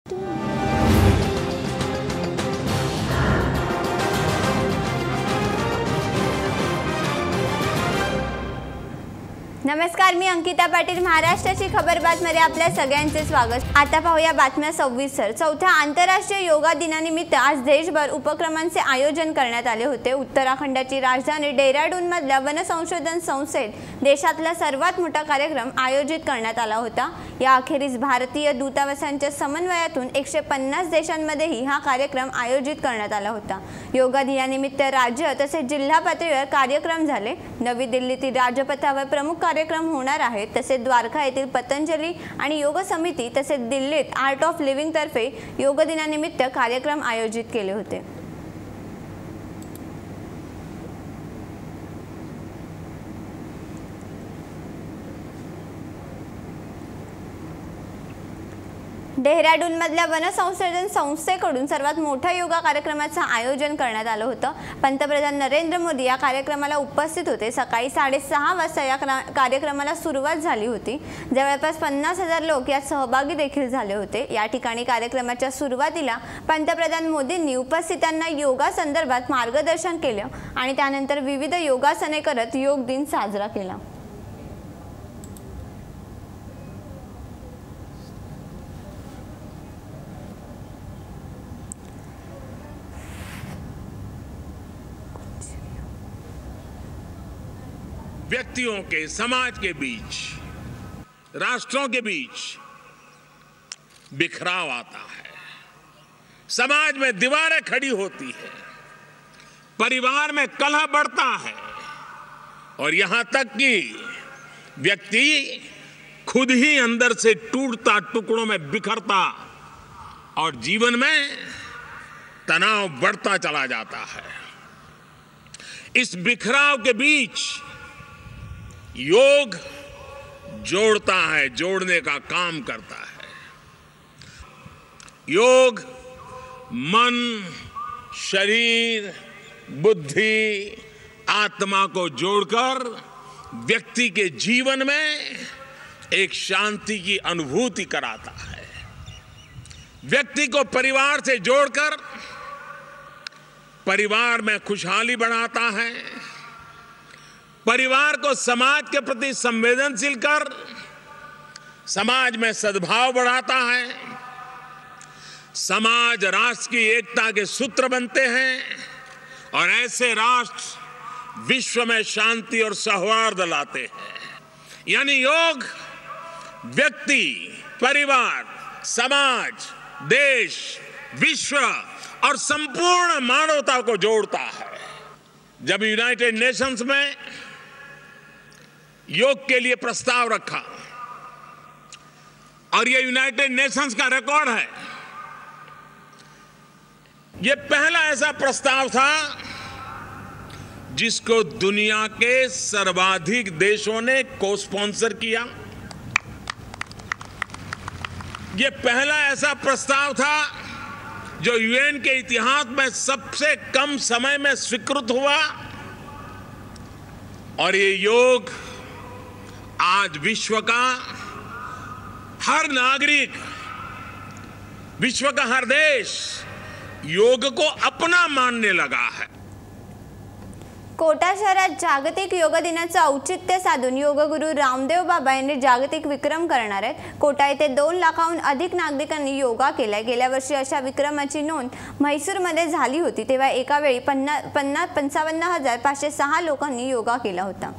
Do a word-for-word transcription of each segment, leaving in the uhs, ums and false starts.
नमस्कार, मी अंकिता पाटील. महाराष्ट्राची खबरबातमध्ये आपल्या सगळ्यांचे स्वागत. आता पाहूया बातम्या सविस्तर. चौथ्या आंतरराष्ट्रीय योगा दिनानिमित्त आज देशभर उपक्रमांचे आयोजन करण्यात आले होते. उत्तराखंडाची राजधानी डेहराडूनमधल्या वन संशोधन संस्थेत देशातला सर्वात मोठा कार्यक्रम आयोजित करण्यात आला होता. या अखेरीस भारतीय दूतावासांच्या समन्वयातून एकशे पन्नास देशांमध्येही हा कार्यक्रम आयोजित करण्यात आला होता. योगा दिनानिमित्त राज्य तसेच जिल्हा पातळीवर कार्यक्रम झाले. नवी दिल्लीतील राजपथावर प्रमुख कार्यक्रम होणार आहेत. तसेच द्वारका येथील पतंजली आणि योग समिती तसेच दिल्लीत आर्ट ऑफ लिव्हिंग तर्फे योग दिनानिमित्त कार्यक्रम आयोजित केले होते. डेहराडूनमधल्या वन संशोधन संस्थेकडून सर्वात मोठ्या योगा कार्यक्रमाचं आयोजन करण्यात आलं होतं. पंतप्रधान नरेंद्र मोदी या कार्यक्रमाला उपस्थित होते. सकाळी साडेसहा वाजता या कार्यक्रमाला सुरुवात झाली होती. जवळपास पन्नास हजार लोक यात सहभागी देखील झाले होते. या ठिकाणी कार्यक्रमाच्या सुरुवातीला पंतप्रधान मोदींनी उपस्थितांना योगा संदर्भात मार्गदर्शन केलं आणि त्यानंतर विविध योगासने करत योग दिन साजरा केला. व्यक्तियों के, समाज के बीच, राष्ट्रों के बीच बिखराव आता है. समाज में दीवारें खड़ी होती है, परिवार में कलह बढ़ता है और यहां तक कि व्यक्ति खुद ही अंदर से टूटता, टुकड़ों में बिखरता और जीवन में तनाव बढ़ता चला जाता है. इस बिखराव के बीच योग जोड़ता है, जोड़ने का काम करता है. योग मन, शरीर, बुद्धि, आत्मा को जोड़कर व्यक्ति के जीवन में एक शांति की अनुभूति कराता है. व्यक्ति को परिवार से जोड़कर परिवार में खुशहाली बढ़ाता है. परिवार को समाज के प्रति संवेदनशील कर समाज में सद्भाव बढ़ाता है. समाज राष्ट्र की एकता के सूत्र बनते हैं और ऐसे राष्ट्र विश्व में शांति और सौहार्द लाते हैं. यानी योग व्यक्ति, परिवार, समाज, देश, विश्व और संपूर्ण मानवता को जोड़ता है. जब यूनाइटेड नेशंस में योग के लिए प्रस्ताव रखा और यह यूनाइटेड नेशंस का रिकॉर्ड है, यह पहला ऐसा प्रस्ताव था जिसको दुनिया के सर्वाधिक देशों ने को स्पॉन्सर किया. यह पहला ऐसा प्रस्ताव था जो यूएन के इतिहास में सबसे कम समय में स्वीकृत हुआ और ये योग आज विश्व का हर नागरिक, विश्व का हर देश योग को अपना मानने लगा है. कोटा शहरात जागतिक योग दिनाचं औचित्य साधून योगगुरू रामदेव बाबा यांनी जागतिक विक्रम करणार आहेत. कोटा येथे दोन लाखाहून अधिक नागरिकांनी योगा केला. गेल्या वर्षी अशा विक्रमाची नोंद म्हैसूरमध्ये झाली होती. तेव्हा एका वेळी पन्नास पन्नास पंचावन्न हजार पाचशे सहा लोकांनी योगा केला होता.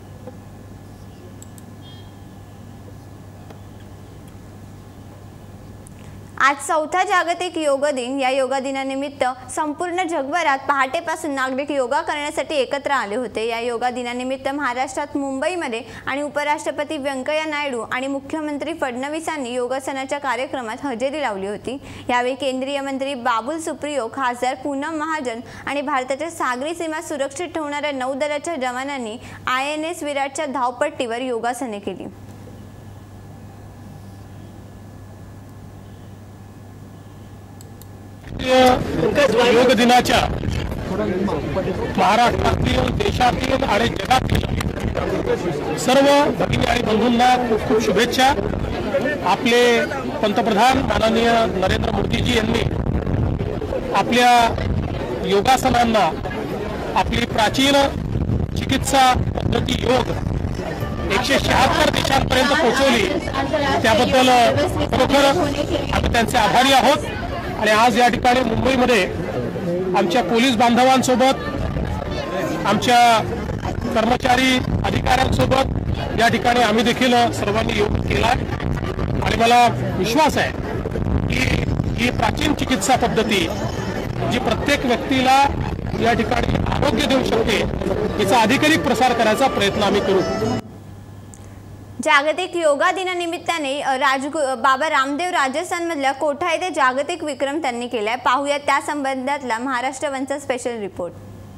आज चौथा जागतिक योग दिन. या योग दिनानिमित्त संपूर्ण जगभरात पहाटेपासून नागरिक योगा करण्यासाठी एकत्र आले होते. या योगा दिनानिमित्त महाराष्ट्रात मुंबईमध्ये आणि उपराष्ट्रपती व्यंकय्या नायडू आणि मुख्यमंत्री फडणवीसांनी योगासनाच्या कार्यक्रमात हजेरी लावली होती. यावेळी केंद्रीय मंत्री बाबुल सुप्रियो, खासदार पूनम महाजन आणि भारताच्या सागरी सीमा सुरक्षित ठेवणाऱ्या नौदलाच्या जवानांनी आय एन एस विराटच्या धावपट्टीवर योगासने केली. योग दिनाच्या महाराष्ट्रातील, देशातील आणि जगातील सर्व भगिनी आणि बंधूंना खूप खूप शुभेच्छा. आपले पंतप्रधान माननीय नरेंद्र मोदीजी यांनी आपल्या योगासनांना आपली प्राचीन चिकित्सा पद्धती योग एकशे शहात्तर देशांपर्यंत पोहोचवली, त्याबद्दल खरोखर आम्ही त्यांचे आभारी आहोत। आणि आज या ठिकाणी मुंबईमध्ये आमच्या पोलीस बांधवांसोबत, आमच्या कर्मचारी अधिकाऱ्यांसोबत या ठिकाणी आम्ही देखील सर्वांनी योग केला आणि मला विश्वास आहे की ही प्राचीन चिकित्सा पद्धती जी प्रत्येक व्यक्तीला या ठिकाणी आरोग्य देऊ शकते, याचा अधिकाधिक प्रसार करायचा प्रयत्न आम्ही करू। जागतिक योगा दिनानिमित्ताने राजगु बाबा रामदेव राजस्थानमधल्या कोठा येथे जागतिक विक्रम त्यांनी केलाय। पाहूया त्या संबंधातला महाराष्ट्र वनचा स्पेशल रिपोर्ट।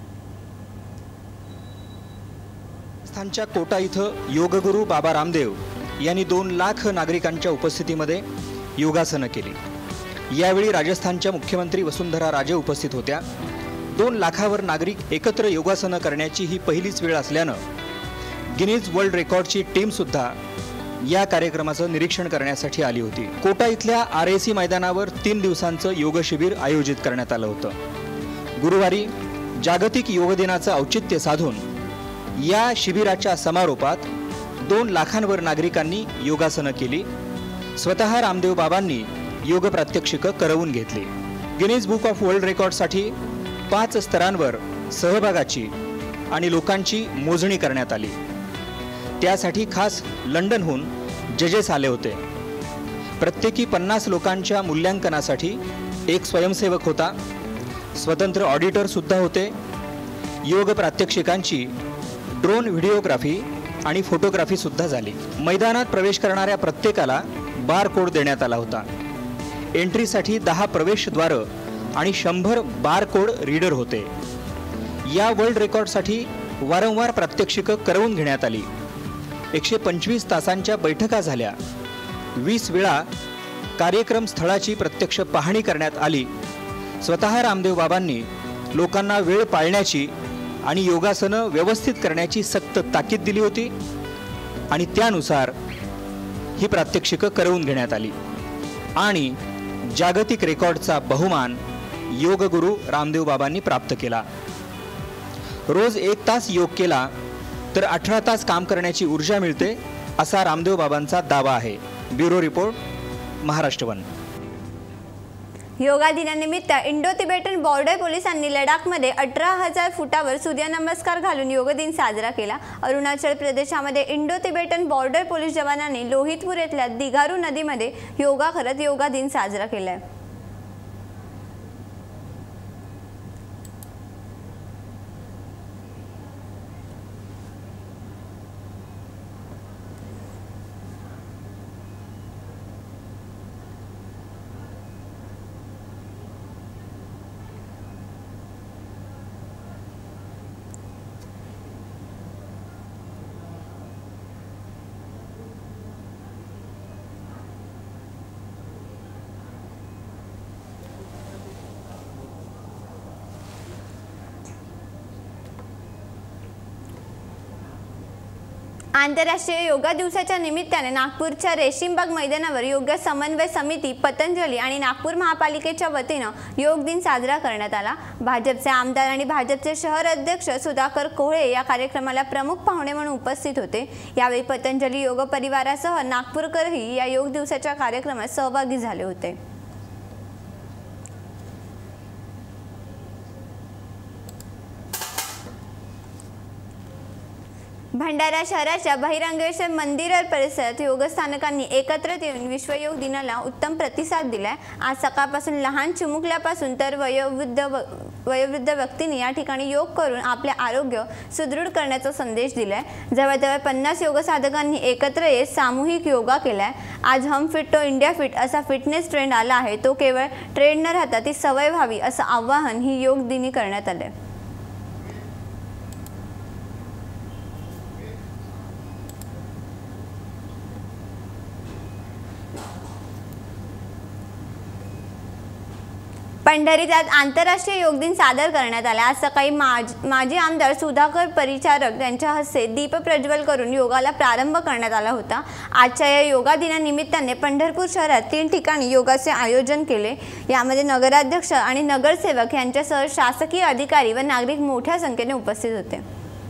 राजस्थानच्या कोटा इथं योगगुरू बाबा रामदेव यांनी दोन लाख नागरिकांच्या उपस्थितीमध्ये योगासनं केली। यावेळी राजस्थानच्या मुख्यमंत्री वसुंधरा राजे उपस्थित होत्या। दोन लाखावर नागरिक एकत्र योगासनं करण्याची ही पहिलीच वेळ असल्यानं गिनीज वर्ल्ड रेकॉर्डची टीम सुद्धा या कार्यक्रमाचं निरीक्षण करण्यासाठी आली होती। कोटा इथल्या आर ए सी मैदानावर तीन दिवसांचं योग शिबिर आयोजित करण्यात आलं होतं। गुरुवारी जागतिक योग दिनाचं औचित्य साधून या शिबिराच्या समारोपात दोन लाखांवर नागरिकांनी योगासनं केली। स्वतः रामदेव बाबांनी योग प्रात्यक्षिकं करवून घेतली। गिनीज बुक ऑफ वर्ल्ड रेकॉर्डसाठी पाच स्तरांवर सहभागाची आणि लोकांची मोजणी करण्यात आली। त्यासाठी खास लंडनहून जजेस आले होते। प्रत्येकी पन्नास लोकांच्या मूल्यांकनासाठी एक स्वयंसेवक होता, स्वतंत्र ऑडिटर सुद्धा होते। योग प्रात्यक्षिकांची ड्रोन व्हिडिओग्राफी आणि फोटोग्राफी सुद्धा झाली। मैदानात प्रवेश करणाऱ्या प्रत्येकाला बार कोड देण्यात आला होता। एंट्रीसाठी दहा प्रवेशद्वार आणि शंभर बार कोड रीडर होते। या वर्ल्ड रेकॉर्डसाठी वारंवार प्रात्यक्षिकं करवून घेण्यात आली। एकशे पंचवीस तासांच्या बैठका झाल्या। वीस वेळा कार्यक्रम स्थळाची प्रत्यक्ष पाहणी करण्यात आली। स्वतः रामदेव बाबांनी लोकांना वेळ पाळण्याची आणि योगासनं व्यवस्थित करण्याची सक्त ताकीद दिली होती आणि त्यानुसार ही प्रात्यक्षिकं करवून घेण्यात आली आणि जागतिक रेकॉर्डचा बहुमान योगगुरू रामदेव बाबांनी प्राप्त केला। रोज एक तास योग केला तर अठरा तास काम करण्याची ऊर्जा मिळते, असा रामदेव बाबांचा दावा आहे। Bureau report, Maharashtra one. Yoga दिनानिमित्त इंडो तिबेटन बॉर्डर पोलिसांनी लडाखमध्ये अठरा हजार फुटावर सूर्यनमस्कार घालून योग दिन साजरा केला। अरुणाचल प्रदेशामध्ये इंडो तिबेटन बॉर्डर पोलीस जवानांनी लोहितपूर येथील दिघारू नदीमध्ये योगा करत योगा दिन साजरा केलाय। आंतरराष्ट्रीय योगा दिवसाच्या निमित्ताने नागपूरच्या रेशीमबाग मैदानावर योग समन्वय समिती, पतंजली आणि नागपूर महापालिकेच्या वतीनं योग दिन साजरा करण्यात आला। भाजपचे आमदार आणि भाजपचे शहर अध्यक्ष सुधाकर कोहळे या कार्यक्रमाला प्रमुख पाहुणे म्हणून उपस्थित होते। यावेळी पतंजली योग परिवारासह नागपूरकरही या योग दिवसाच्या कार्यक्रमात सहभागी झाले होते। भंडारा शहराच्या बहिरंगेश्वर मंदिर परिसरात योगस्थानकांनी एकत्रित येऊन विश्व योग दिनाला उत्तम प्रतिसाद दिलाय। आज सकाळपासून लहान चिमुकल्यापासून तर वयोवृद्ध वयोवृद्ध व्यक्तींनी या ठिकाणी योग करून आपले आरोग्य सुदृढ करण्याचा संदेश दिलाय। जवळजवळ पन्नास योग साधकांनी एकत्र येत सामूहिक योगा केलाय। आज हम फिट तो इंडिया फिट असा फिटनेस ट्रेंड आला आहे, तो केवळ ट्रेंड न राहता ती सवय व्हावी असं आवाहन ही योग दिनी करण्यात आले। पंढरीत आज आंतरराष्ट्रीय योग दिन सादर करण्यात आला। आज सकाळी माज, माजी आमदार सुधाकर परिचारक यांच्या हस्ते दीप प्रज्वल करून योगाला प्रारंभ करण्यात आला होता। आजच्या या योगा दिनानिमित्ताने पंढरपूर शहरात तीन ठिकाणी योगाचे आयोजन केले। यामध्ये नगराध्यक्ष आणि नगरसेवक यांच्यासह शासकीय अधिकारी व नागरिक मोठ्या संख्येने उपस्थित होते।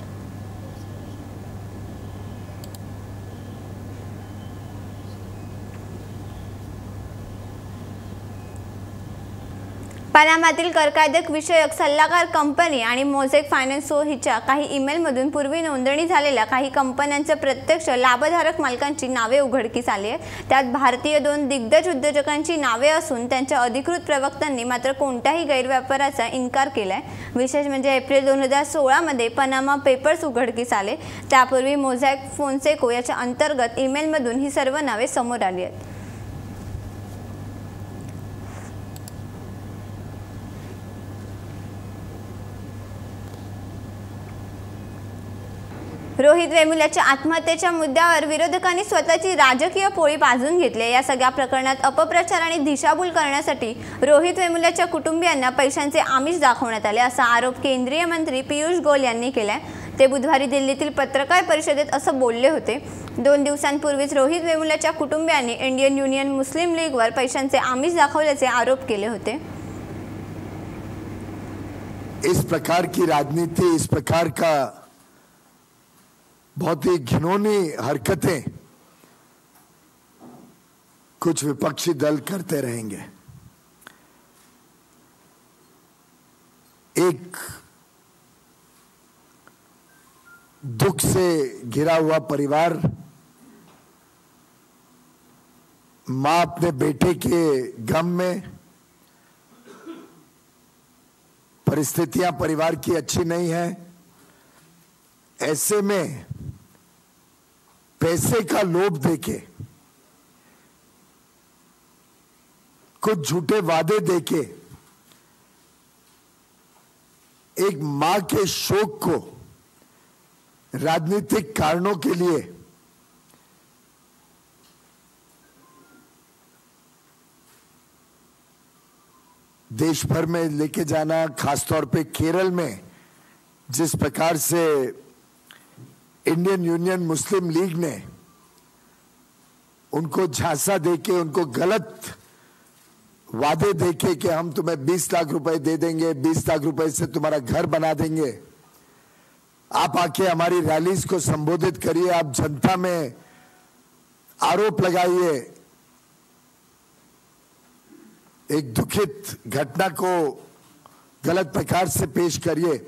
पनामातील करकायदक विषयक सल्लागार कंपनी आणि मोझेक फायनान्स हिच्या काही ईमेलमधून पूर्वी नोंदणी झालेल्या काही कंपन्यांच्या प्रत्यक्ष लाभधारक मालकांची नावे उघडकीस आली आहेत। त्यात भारतीय दोन दिग्गज उद्योजकांची नावे असून त्यांच्या अधिकृत प्रवक्त्यांनी मात्र कोणत्याही गैरव्यापाराचा इन्कार केलाय। विशेष म्हणजे एप्रिल दोन हजार सोळा मध्ये पनामा पेपर्स उघडकीस आले। त्यापूर्वी मोझॅक फोन्सेको याच्या अंतर्गत ईमेलमधून ही सर्व नावे समोर आली आहेत। रोहित वेमुलाच्या आत्महत्येच्या मुद्द्यावर विरोधकांनी स्वतःची राजकीय पोळी पाजून घेतली। या सगळ्या प्रकरणात अपप्रचार आणि दिशाभूल करण्यासाठी रोहित वेमुलाच्या कुटुंबियांना पैशांचे आमिष दाखवण्यात आले असा आरोप केंद्रीय मंत्री पियुष गोयल यांनी केलाय। ते बुधवारी दिल्लीतील पत्रकार परिषदेत असं बोलले होते। दोन दिवसांपूर्वीच रोहित वेमुलाच्या कुटुंबियांनी इंडियन युनियन मुस्लिम लीगवर पैशांचे आमिष दाखवल्याचे आरोप केले होते। इस प्रकार की राजनीति, इस प्रकार का बहुत ही घिनौनी हरकतें कुछ विपक्षी दल करते रहेंगे। एक दुख से घिरा हुआ परिवार, मां अपने बेटे के गम में, परिस्थितियां परिवार की अच्छी नहीं है, ऐसे में पैसे का लोभ देके, कुछ झूठे वादे देके एक मां के शोक को राजनीतिक कारणों के लिए देश भर में लेके जाना, खासतौर पे केरल में जिस प्रकार से इंडियन यूनियन मुस्लिम लीग ने उनको झांसा देके, उनको गलत वादे देके कि हम तुम्हें बीस लाख रुपए दे देंगे, बीस लाख रुपए से तुम्हारा घर बना देंगे, आप आके हमारी रैलीज को संबोधित करिए, आप जनता में आरोप लगाइए, एक दुखित घटना को गलत प्रकार से पेश करिए।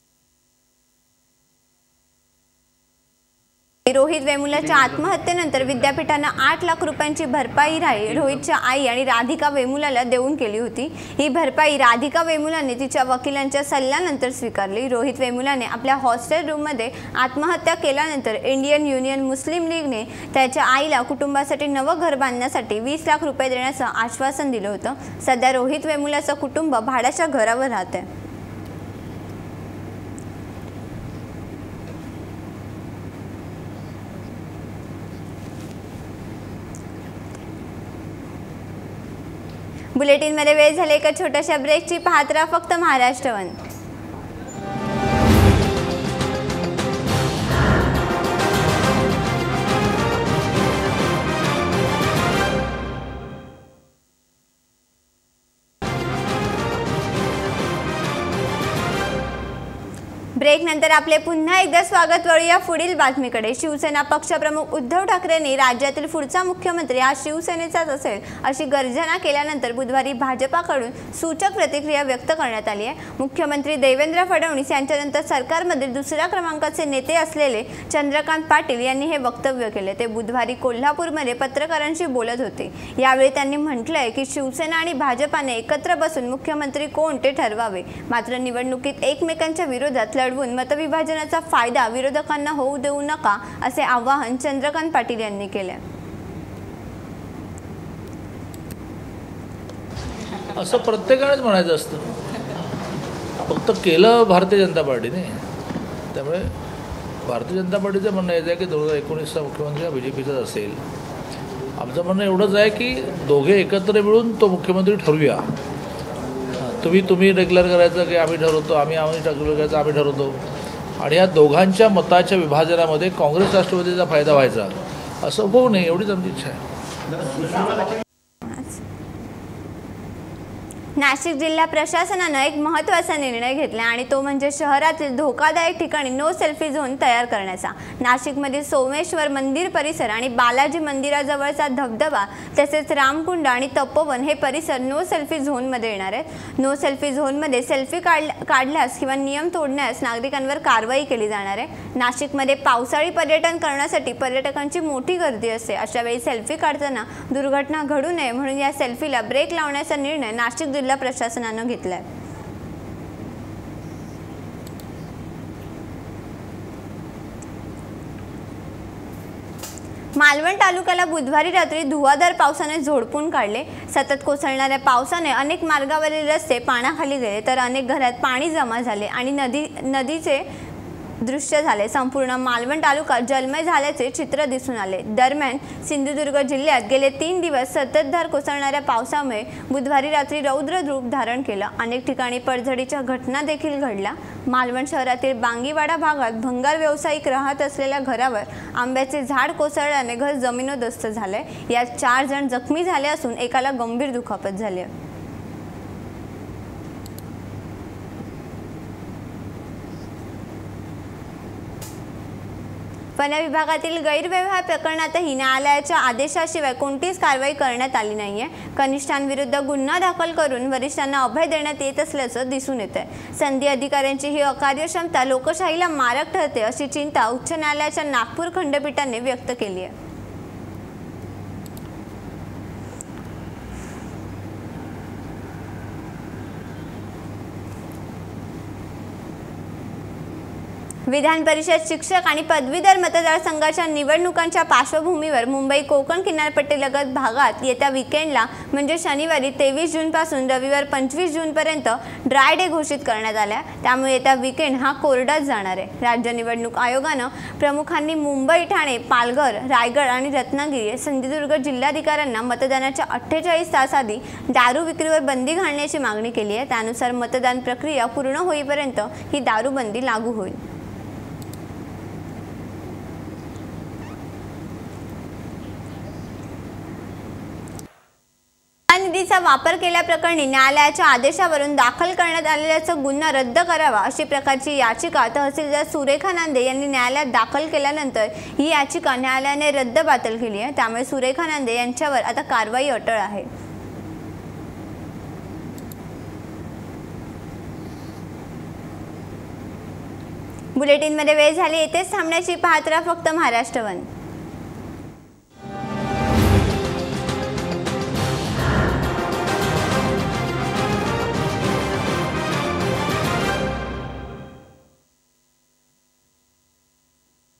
रोहित वेमुलाच्या आत्महत्येनंतर विद्यापीठानं आठ लाख रुपयांची भरपाई राही रोहितच्या आई आणि राधिका वेमुलाला देऊन केली होती। ही भरपाई राधिका वेमुलाने तिच्या वकिलांच्या सल्ल्यानंतर स्वीकारली। रोहित वेमुलाने आपल्या हॉस्टेल रूममध्ये आत्महत्या केल्यानंतर इंडियन युनियन मुस्लिम लीगने त्याच्या आईला कुटुंबासाठी नवं घर बांधण्यासाठी वीस लाख रुपये देण्याचं आश्वासन दिलं होतं। सध्या रोहित वेमुलाचं कुटुंब भाड्याच्या घरावर राहते। बुलेटिन मध्ये वेळ झाले एका छोट्याशा ब्रेकची। पाहत राहा फक्त महाराष्ट्र वन। ब्रेक नंतर आपले पुन्हा एकदा स्वागत। वळूया पुढील बातमीकडे। शिवसेना पक्षप्रमुख उद्धव ठाकरेंनी राज्यातील पुढचा मुख्यमंत्री हा शिवसेनेचाच असेल अशी गर्जना केल्यानंतर बुधवारी भाजपाकडून सूचक प्रतिक्रिया व्यक्त करण्यात आली आहे। मुख्यमंत्री देवेंद्र फडणवीस यांच्यानंतर सरकारमधील दुसऱ्या क्रमांकाचे नेते असलेले चंद्रकांत पाटील यांनी हे वक्तव्य केले। ते बुधवारी कोल्हापूरमध्ये पत्रकारांशी बोलत होते। यावेळी त्यांनी म्हटलंय की शिवसेना आणि भाजपाने एकत्र बसून मुख्यमंत्री कोण ते ठरवावे, मात्र निवडणुकीत एकमेकांच्या विरोधात लढवून मतविभाजनाचा फायदा विरोधकांना होऊ देऊ नका असे आवाहन चंद्रकांत पाटील यांनी केले। असं प्रत्येकानेच म्हणायचं असतं, फक्त केलं भारतीय जनता पार्टीने। त्यामुळे भारतीय जनता पार्टीचं म्हणणं याचं आहे की दोन हजार एकोणीसचा मुख्यमंत्री हा बी जे पीचाच असेल। आमचं म्हणणं एवढंच आहे की दोघे एकत्र मिळून तो मुख्यमंत्री ठरवूया। तुम्ही तुम्ही डिक्लेअर करायचं की आम्ही ठरवतो, आम्ही आम्ही डिक्लेअर करायचं आम्ही ठरवतो, आणि या दोघांच्या मताच्या विभाजनामध्ये काँग्रेस राष्ट्रवादीचा फायदा व्हायचा असं होऊ नये एवढीच आमची इच्छा आहे. नाशिक जिल्हा प्रशासनानं एक महत्त्वाचा निर्णय घेतला आणि तो म्हणजे शहरातील धोकादायक ठिकाणी नो सेल्फी झोन तयार करण्याचा. नाशिकमधील सोमेश्वर मंदिर परिसर आणि बालाजी मंदिराजवळचा धबधबा तसेच रामकुंड आणि तपोवन हे परिसर नो सेल्फी झोनमध्ये येणार आहेत. नो सेल्फी झोनमध्ये सेल्फी काढ काढल्यास किंवा नियम तोडण्यास नागरिकांवर कारवाई केली जाणार आहे. नाशिकमध्ये पावसाळी पर्यटन करण्यासाठी पर्यटकांची मोठी गर्दी असते. अशा वेळी सेल्फी काढताना दुर्घटना घडू नये म्हणून या सेल्फीला ब्रेक लावण्याचा निर्णय नाशिक जिल्हा प्रशासनानं घेतलाय. मालवण तालुक्याला बुधवारी रात्री धुवाधार पावसाने झोडपून काढले. सतत कोसळणाऱ्या पावसाने अनेक मार्गावरील रस्ते पाण्याखाली गेले तर अनेक घरात पाणी जमा झाले आणि नदी नदीचे दृश्य झाले. संपूर्ण मालवण तालुका जलमय झाल्याचे चित्र दिसून आले. दरम्यान सिंधुदुर्ग जिल्ह्यात गेले तीन दिवस सततधार कोसळणाऱ्या पावसामुळे बुधवारी रात्री रौद्र रूप धारण केलं. अनेक ठिकाणी पडझडीच्या घटना देखील घडल्या. मालवण शहरातील बांगीवाडा भागात भंगार व्यावसायिक राहत असलेल्या घरावर आंब्याचे झाड कोसळल्याने घर जमिनोदस्त झाले. यात चार जण जखमी झाले असून एकाला गंभीर दुखापत झाली. वन विभागातील गैरव्यवहार प्रकरणातही न्यायालयाच्या आदेशाशिवाय कोणतीच कारवाई करण्यात आली नाहीये. कनिष्ठांविरुद्ध गुन्हा दाखल करून वरिष्ठांना अभय देण्यात येत असल्याचं दिसून येतंय. संधी अधिकाऱ्यांची ही अकार्यक्षमता लोकशाहीला मारक ठरते अशी चिंता उच्च न्यायालयाच्या नागपूर खंडपीठाने व्यक्त केली आहे. विधान परिषद शिक्षक आणि पदवीधर मतदारसंघाच्या निवडणुकांच्या पार्श्वभूमीवर मुंबई कोकण किनारपट्टीलगत भागात येत्या वीकेंडला म्हणजे शनिवारी तेवीस जून पासून रविवार पंचवीस जून पर्यंत ड्राय डे घोषित करण्यात आला. त्यामुळे येत्या वीकेंड हा कोरडाच जाणार आहे. राज्य निवडणूक आयोगानं प्रमुखांनी मुंबई, ठाणे, पालघर, रायगड आणि रत्नागिरी, सिंधुदुर्ग जिल्हाधिकाऱ्यांना मतदानाच्या अठ्ठेचाळीस तास आधी दारू विक्रीवर बंदी घालण्याची मागणी केली आहे. त्यानुसार मतदान प्रक्रिया पूर्ण होईपर्यंत ही दारूबंदी लागू होईल. निधीचा वापर केल्याप्रकरणी न्यायालयाच्या आदेशावरून दाखल करण्यात आलेला गुन्हा रद्द करावा अशी प्रकारची याचिका तहसीलदार सुरेखा नांदे यांनी न्यायालयात दाखल केल्यानंतर ही याचिका न्यायालयाने रद्द बातल केली आहे. त्यामुळे सुरेखा नांदे यांच्यावर आता कारवाई अटळ आहे. बुलेटिनमध्ये वेळ झाली. येथेच थांबण्याची. पाहत राहा फक्त महाराष्ट्र वन.